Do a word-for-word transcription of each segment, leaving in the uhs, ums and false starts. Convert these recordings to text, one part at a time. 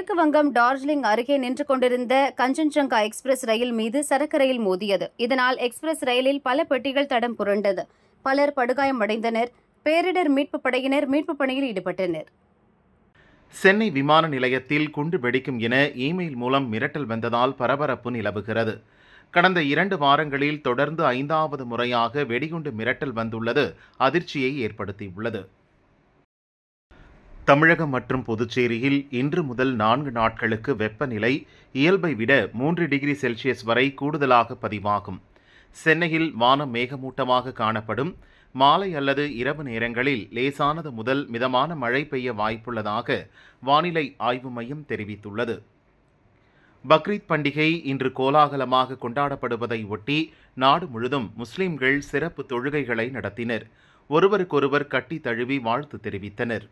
மேற்கு வங்கம் டார்ஜிலிங் அருகே நின்று கொண்டிருந்த கஞ்சன்ஜங்கா எக்ஸ்பிரஸ் ரயில் மீது சரக்கு ரயில் மோதியது. இதனால் எக்ஸ்பிரஸ் ரயிலில் பல பெட்டிகள் தடம் புரண்டது. பலர் படுகாயமடைந்தனர். பேரிடர் மீட்புப் படையினர் மீட்புப் பணியில் ஈடுபட்டனர். சென்னை விமான நிலையத்தில் குண்டு வெடிக்கும் என இமெயில் மூலம் மிரட்டல் வந்ததால் பரபரப்பு நிலவுகிறது. கடந்த இரண்டு வாரங்களில் தொடர்ந்து ஐந்தாவது முறையாக வெடிகுண்டு மிரட்டல் வந்துள்ளது அதிர்ச்சியை ஏற்படுத்தியுள்ளது. தமிழகம் மற்றும் புதுச்சேரியில் இன்று முதல் நான்கு நாட்களுக்கு வெப்பநிலை இயல்பை விட மூன்று டிகிரி செல்சியஸ் வரை கூடுதலாக பதிவாகும். சென்னையில் வானம் மேகமூட்டமாக காணப்படும். மாலை அல்லது இரவு நேரங்களில் லேசானது முதல் மிதமான மழை பெய்ய வாய்ப்புள்ளதாக வானிலை ஆய்வு மையம் தெரிவித்துள்ளது. பக்ரீத் பண்டிகை இன்று கோலாகலமாக கொண்டாடப்படுவதை ஒட்டி நாடு முழுதும் முஸ்லிம்கள் சிறப்பு தொழுகைகளை நடத்தினர். ஒருவருக்கொருவர் கட்டி தழுவி வாழ்த்து தெரிவித்தனர்.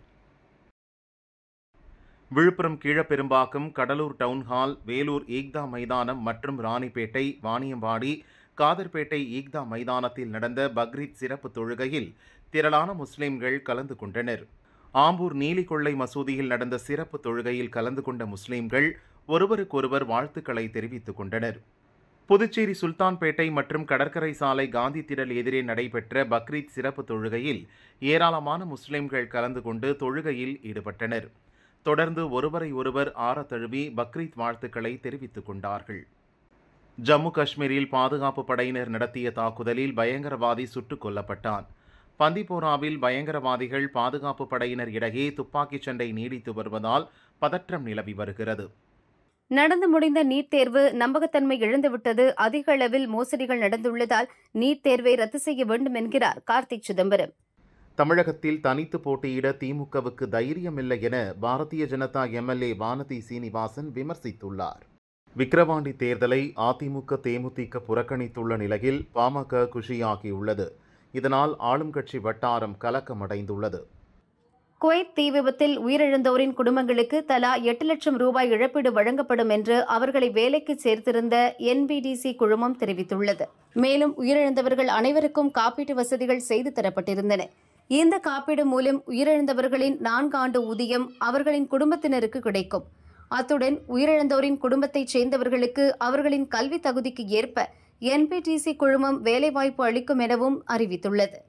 விழுப்புரம் கீழப்பெரும்பாக்கம், கடலூர் டவுன்ஹால், வேலூர் ஈக்தா மைதானம் மற்றும் ராணிப்பேட்டை, வாணியம்பாடி, காதர்பேட்டை ஈக்தா மைதானத்தில் நடந்த பக்ரீத் சிறப்பு தொழுகையில் திரளான முஸ்லிம்கள் கலந்து கொண்டனர். ஆம்பூர் நீலிகொள்ளை மசூதியில் நடந்த சிறப்பு தொழுகையில் கலந்து கொண்ட முஸ்லிம்கள் ஒருவருக்கொருவர் வாழ்த்துக்களை தெரிவித்துக் கொண்டனர். புதுச்சேரி சுல்தான்பேட்டை மற்றும் கடற்கரை சாலை காந்தி திடல் எதிரே நடைபெற்ற பக்ரீத் சிறப்பு தொழுகையில் ஏராளமான முஸ்லிம்கள் கலந்து கொண்டு தொழுகையில் ஈடுபட்டனர். தொடர்ந்து ஒருவரை ஒருவர் ஆற தழுவி பக்ரீத் வாழ்த்துக்களை தெரிவித்துக் கொண்டார்கள். ஜம்மு காஷ்மீரில் பாதுகாப்பு படையினர் நடத்திய தாக்குதலில் பயங்கரவாதி சுட்டுக் கொல்லப்பட்டான். பந்திப்போராவில் பயங்கரவாதிகள் பாதுகாப்பு படையினர் இடையே துப்பாக்கிச் சண்டை நீடித்து வருவதால் பதற்றம் நிலவி வருகிறது. நடந்து முடிந்த நீட் தேர்வு நம்பகத்தன்மை இழந்துவிட்டது. அதிக அளவில் மோசடிகள் நடந்துள்ளதால் நீட் தேர்வை ரத்து செய்ய வேண்டும் என்கிறார் கார்த்திக் சிதம்பரம். தமிழகத்தில் தனித்து போட்டியிட திமுகவுக்கு தைரியமில்லை என பாரதிய ஜனதா எம்எல்ஏ வானதி சீனிவாசன் விமர்சித்துள்ளார். விக்கிரவாண்டி தேர்தலை அதிமுக தேமுதிக புறக்கணித்துள்ள நிலையில் பாமக குஷியாகியுள்ளது. இதனால் ஆளும் கட்சி வட்டாரம் கலக்கமடைந்துள்ளது. குவைத் தீ விபத்தில் உயிரிழந்தோரின் குடும்பங்களுக்கு தலா எட்டு லட்சம் ரூபாய் இழப்பீடு வழங்கப்படும் என்று அவர்களை வேலைக்கு சேர்த்திருந்த என்பிடிசி குழுமம் தெரிவித்துள்ளது. மேலும் உயிரிழந்தவர்கள் அனைவருக்கும் காப்பீட்டு வசதிகள் செய்து தரப்பட்டிருந்தன. இந்த காப்பீடு மூலம் உயிரிழந்தவர்களின் நான்கு ஆண்டு ஊதியம் அவர்களின் குடும்பத்தினருக்கு கிடைக்கும். அத்துடன் உயிரிழந்தோரின் குடும்பத்தைச் சேர்ந்தவர்களுக்கு அவர்களின் கல்வி தகுதிக்கு ஏற்ப என்பிடிசி குழுமம் வேலைவாய்ப்பு அளிக்கும் எனவும் அறிவித்துள்ளது.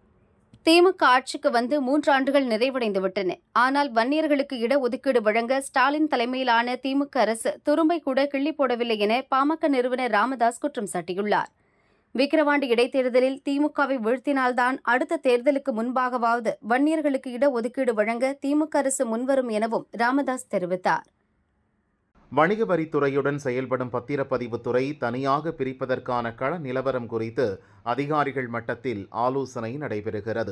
திமுக ஆட்சிக்கு வந்து மூன்று ஆண்டுகள் நிறைவடைந்துவிட்டன. ஆனால் வன்னியர்களுக்கு இடஒதுக்கீடு வழங்க ஸ்டாலின் தலைமையிலான திமுக அரசு துரும்பை கூட கிள்ளி போடவில்லை என பாமக நிறுவனர் ராமதாஸ் குற்றம் சாட்டியுள்ளார். விக்கிரவாண்டி இடைத்தேர்தலில் திமுகவை வீழ்த்தினால்தான் அடுத்த தேர்தலுக்கு முன்பாகவாவது வன்னியர்களுக்கு இடஒதுக்கீடு வழங்க திமுக அரசு முன்வரும் எனவும் ராமதாஸ் தெரிவித்தார். வணிக வரித்துறையுடன் செயல்படும் பத்திரப்பதிவுத்துறை தனியாக பிரிப்பதற்கான கள நிலவரம் குறித்து அதிகாரிகள் மட்டத்தில் ஆலோசனை நடைபெறுகிறது.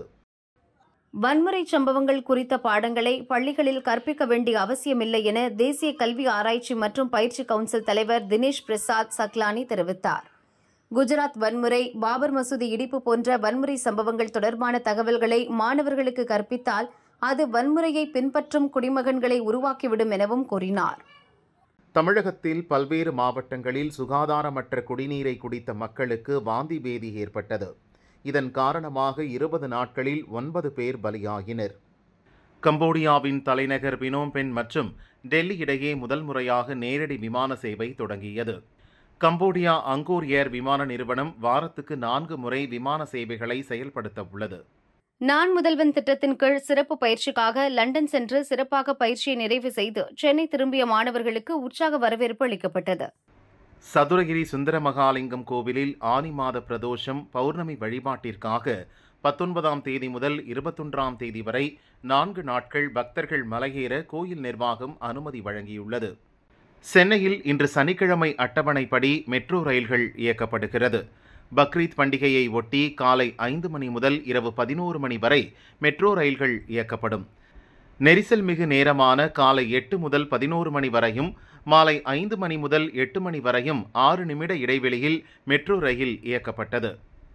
வன்முறை சம்பவங்கள் குறித்த பாடங்களை பள்ளிகளில் கற்பிக்க வேண்டிய அவசியமில்லை என தேசிய கல்வி ஆராய்ச்சி மற்றும் பயிற்சி கவுன்சில் தலைவர் தினேஷ் பிரசாத் சக்லானி தெரிவித்தார். குஜராத் வன்முறை, பாபர் மசூதி இடிப்பு போன்ற வன்முறை சம்பவங்கள் தொடர்பான தகவல்களை மாணவர்களுக்கு கற்பித்தால் அது வன்முறையை பின்பற்றும் குடிமகன்களை உருவாக்கிவிடும் எனவும் கூறினார். தமிழகத்தில் பல்வேறு மாவட்டங்களில் சுகாதாரமற்ற குடிநீரை குடித்த மக்களுக்கு வாந்தி பேதி ஏற்பட்டது. இதன் காரணமாக இருபது நாட்களில் ஒன்பது பேர் பலியாகினர். கம்போடியாவின் தலைநகர் பினோம்பென் மற்றும் டெல்லி இடையே முதல் முறையாக நேரடி விமான சேவை தொடங்கியது. கம்போடியா அங்கோர் ஏர் விமான நிறுவனம் வாரத்துக்கு நான்கு முறை விமான சேவைகளை செயல்படுத்த உள்ளது. நான் முதல்வன் திட்டத்தின் கீழ் சிறப்பு பயிற்சிக்காக லண்டன் சென்று சிறப்பாக பயிற்சியை நிறைவு செய்து சென்னை திரும்பிய மாணவர்களுக்கு உற்சாக வரவேற்பு அளிக்கப்பட்டது. சதுரகிரி சுந்தரமகாலிங்கம் கோவிலில் ஆனி மாத பிரதோஷம் பௌர்ணமி வழிபாட்டிற்காக பத்தொன்பதாம் தேதி முதல் இருபத்தொன்றாம் தேதி வரை நான்கு நாட்கள் பக்தர்கள் மலையேற கோயில் நிர்வாகம் அனுமதி வழங்கியுள்ளது. சென்னையில் இன்று சனிக்கிழமை அட்டவணைப்படி மெட்ரோ ரயில்கள் இயக்கப்படுகிறது. பக்ரீத் பண்டிகையை ஒட்டி காலை ஐந்து மணி முதல் இரவு பதினோரு மணி வரை மெட்ரோ ரயில்கள் இயக்கப்படும். நெரிசல் மிகு நேரமான காலை எட்டு முதல் பதினோரு மணி வரையும், மாலை ஐந்து மணி முதல் எட்டு மணி வரையும் ஆறு நிமிட இடைவெளியில் மெட்ரோ ரயில் இயக்கப்பட்டது.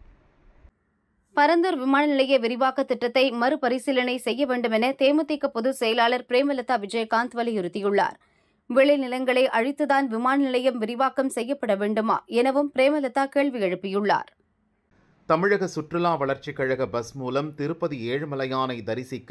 பரந்தூர் விமான நிலைய விரிவாக்க திட்டத்தை மறுபரிசீலனை செய்ய வேண்டும் என தேமுதிக பொதுச் செயலாளர் பிரேமலதா விஜயகாந்த் வலியுறுத்தியுள்ளார். விளைநிலங்களை அழித்துதான் விமான நிலையம் விரிவாக்கம் செய்யப்பட வேண்டுமா எனவும் பிரேமலதா கேள்வி எழுப்பியுள்ளார். தமிழக சுற்றுலா வளர்ச்சிக் கழக பஸ் மூலம் திருப்பதி ஏழுமலையானை தரிசிக்க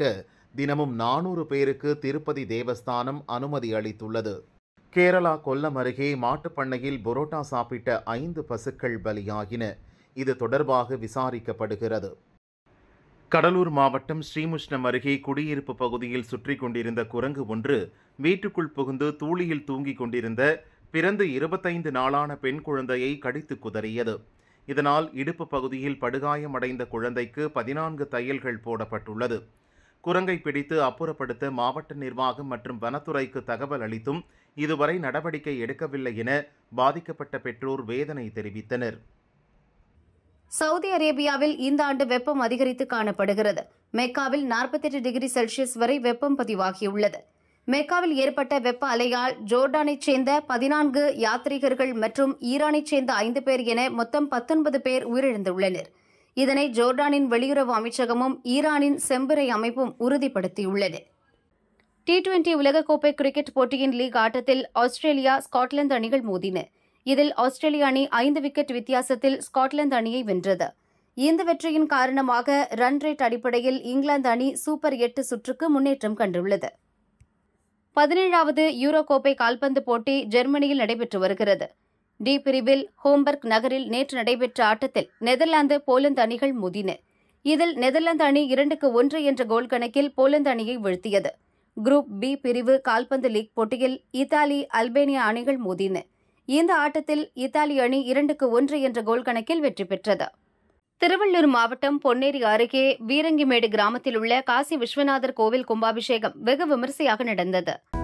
தினமும் நானூறு பேருக்கு திருப்பதி தேவஸ்தானம் அனுமதி அளித்துள்ளது. கேரளா கொல்லம் அருகே மாட்டுப்பண்ணையில் புரோட்டா சாப்பிட்ட ஐந்து பசுக்கள் பலியாகின. இது தொடர்பாக விசாரிக்கப்படுகிறது. கடலூர் மாவட்டம் ஸ்ரீமுஷ்ணம் அருகே குடியிருப்பு பகுதியில் சுற்றி கொண்டிருந்த குரங்கு ஒன்று வீட்டுக்குள் புகுந்து தூளியில் தூங்கிக் கொண்டிருந்த பிறந்து இருபத்தைந்து நாளான பெண் குழந்தையை கடித்து குதறியது. இதனால் இடுப்பு பகுதியில் படுகாயமடைந்த குழந்தைக்கு பதினான்கு தையல்கள் போடப்பட்டுள்ளது. குரங்கை பிடித்து அப்புறப்படுத்த மாவட்ட நிர்வாகம் மற்றும் வனத்துறைக்கு தகவல் அளித்தும் இதுவரை நடவடிக்கை எடுக்கவில்லை என பாதிக்கப்பட்ட பெற்றோர் வேதனை தெரிவித்தனர். சவுதி அரேபியாவில் இந்த ஆண்டு வெப்பம் அதிகரித்து காணப்படுகிறது. மெக்காவில் நாற்பத்தெட்டு டிகிரி செல்சியஸ் வரை வெப்பம் பதிவாகியுள்ளது. மெக்காவில் ஏற்பட்ட வெப்ப அலையால் ஜோர்டானைச் சேர்ந்த பதினான்கு யாத்ரீகர்கள் மற்றும் ஈரானைச் சேர்ந்த ஐந்து பேர் என மொத்தம் பத்தொன்பது பேர் உயிரிழந்துள்ளனர். இதனை ஜோர்டானின் வெளியுறவு அமைச்சகமும் ஈரானின் செம்பறை அமைப்பும் உறுதிப்படுத்தியுள்ளன. டி டுவெண்டி உலகக்கோப்பை கிரிக்கெட் போட்டியின் லீக் ஆட்டத்தில் ஆஸ்திரேலியா ஸ்காட்லாந்து அணிகள் மோதின. இதில் ஆஸ்திரேலிய அணி ஐந்து விக்கெட் வித்தியாசத்தில் ஸ்காட்லாந்து அணியை வென்றது. இந்த வெற்றியின் காரணமாக ரன் ரேட் அடிப்படையில் இங்கிலாந்து அணி சூப்பர் எட்டு சுற்றுக்கு முன்னேற்றம் கண்டுள்ளது. பதினேழாவது யூரோ கோப்பை கால்பந்து போட்டி ஜெர்மனியில் நடைபெற்று வருகிறது. டி பிரிவில் ஹோம்பர்க் நகரில் நேற்று நடைபெற்ற ஆட்டத்தில் நெதர்லாந்து போலந்து அணிகள் மோதின. இதில் நெதர்லாந்து அணி இரண்டுக்கு ஒன்று என்ற கோல் கணக்கில் போலந்து அணியை வீழ்த்தியது. குரூப் பி பிரிவு கால்பந்து லீக் போட்டியில் இத்தாலி அல்பேனியா அணிகள் மோதின. இந்த ஆட்டத்தில் இத்தாலி அணி இரண்டுக்கு ஒன்று என்ற கோல் கணக்கில் வெற்றி பெற்றது. திருவள்ளூர் மாவட்டம் பொன்னேரி அருகே வீரங்கிமேடு கிராமத்தில் உள்ள காசி விஸ்வநாதர் கோவில் கும்பாபிஷேகம் வெகு விமரிசையாக நடந்தது.